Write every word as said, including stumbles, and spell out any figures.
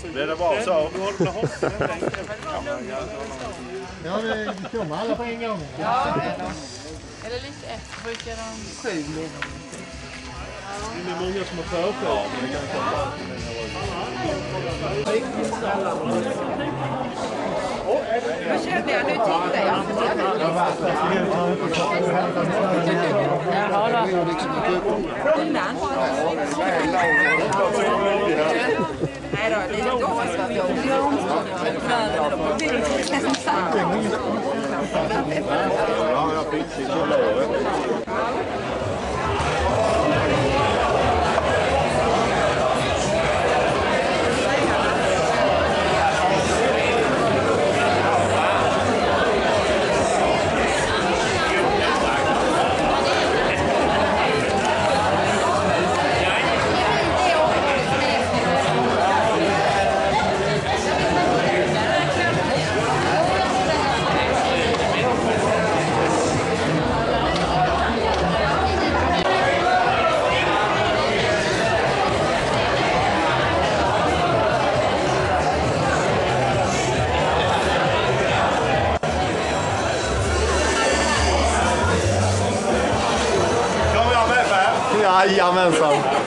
Blir det bra så? Ja, det kommer alla på en gång. Ja, eller lite efter brukar de sju meter. Det är många som har förfört. Vad känner jag nu? Tittar jag. Jaha då. Undan. Nej då, det är inte alls vad vi har. Ja, jag fick det. Jajamensan.